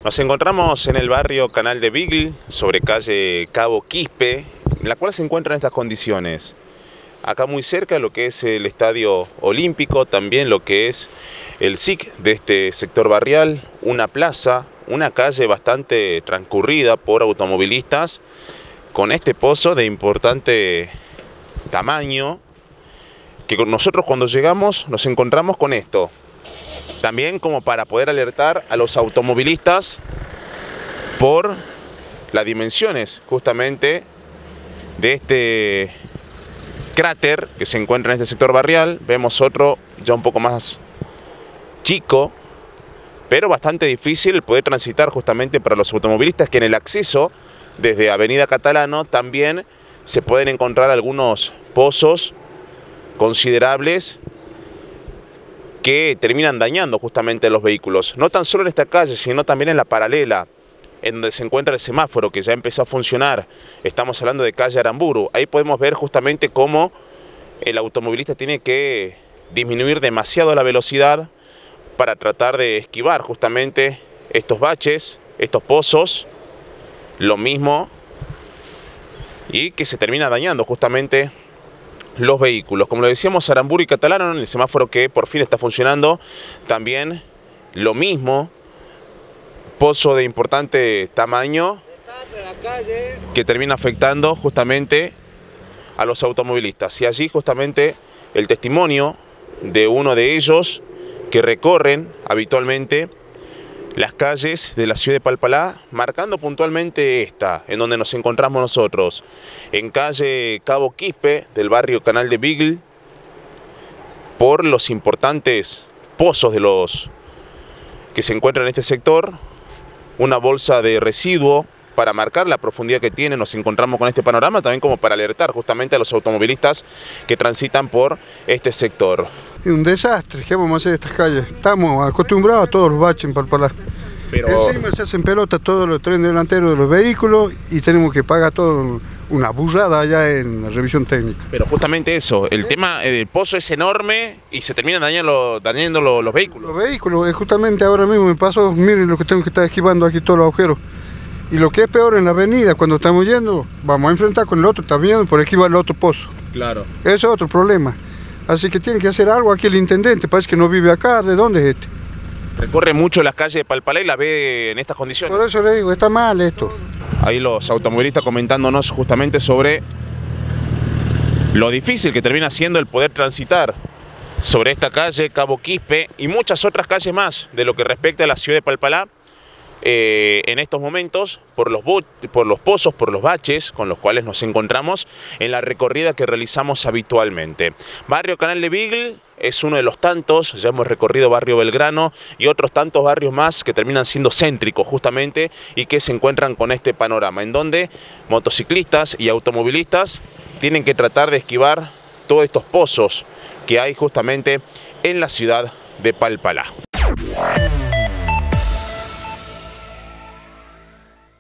Nos encontramos en el barrio Canal de Beagle, sobre calle Cabo Quispe, en la cual se encuentra en estas condiciones. Acá muy cerca lo que es el Estadio Olímpico, también lo que es el SIC de este sector barrial, una plaza, una calle bastante transcurrida por automovilistas, con este pozo de importante tamaño, que nosotros cuando llegamos nos encontramos con esto. También como para poder alertar a los automovilistas por las dimensiones justamente de este cráter que se encuentra en este sector barrial. Vemos otro ya un poco más chico, pero bastante difícil poder transitar justamente para los automovilistas, que en el acceso desde Avenida Catalano también se pueden encontrar algunos pozos considerables que terminan dañando justamente los vehículos, no tan solo en esta calle, sino también en la paralela, en donde se encuentra el semáforo que ya empezó a funcionar. Estamos hablando de calle Aramburu. Ahí podemos ver justamente cómo el automovilista tiene que disminuir demasiado la velocidad para tratar de esquivar justamente estos baches, estos pozos, lo mismo, y que se termina dañando justamente los vehículos. Como lo decíamos, Aramburu y Catalano, el semáforo que por fin está funcionando, también lo mismo, pozo de importante tamaño que termina afectando justamente a los automovilistas. Y allí justamente el testimonio de uno de ellos que recorren habitualmente las calles de la ciudad de Palpalá, marcando puntualmente esta, en donde nos encontramos nosotros, en calle Cabo Quispe del barrio Canal de Beagle, por los importantes pozos de los que se encuentran en este sector, una bolsa de residuo para marcar la profundidad que tiene. Nos encontramos con este panorama también como para alertar justamente a los automovilistas que transitan por este sector. Es un desastre. ¿Qué vamos a hacer de estas calles? Estamos acostumbrados a todos los baches en Palpalá. Pero encima se hacen pelota todos los trenes delanteros de los vehículos y tenemos que pagar todo una burrada allá en la revisión técnica. Pero justamente eso, el tema, el pozo es enorme y se terminan dañando los vehículos. Los vehículos, justamente ahora mismo me pasó, miren lo que tengo que estar esquivando aquí todos los agujeros. Y lo que es peor, en la avenida, cuando estamos yendo, vamos a enfrentar con el otro, también por esquivar el otro pozo. Claro. Ese es otro problema. Así que tiene que hacer algo aquí el intendente, parece que no vive acá. ¿De dónde es este? Recorre mucho las calles de Palpalá y la ve en estas condiciones. Por eso le digo, está mal esto. Ahí los automovilistas comentándonos justamente sobre lo difícil que termina siendo el poder transitar sobre esta calle Cabo Quispe y muchas otras calles más de lo que respecta a la ciudad de Palpalá. En estos momentos, por los pozos, por los baches con los cuales nos encontramos en la recorrida que realizamos habitualmente. Barrio Canal de Beagle es uno de los tantos, ya hemos recorrido Barrio Belgrano y otros tantos barrios más que terminan siendo céntricos justamente y que se encuentran con este panorama, en donde motociclistas y automovilistas tienen que tratar de esquivar todos estos pozos que hay justamente en la ciudad de Palpalá.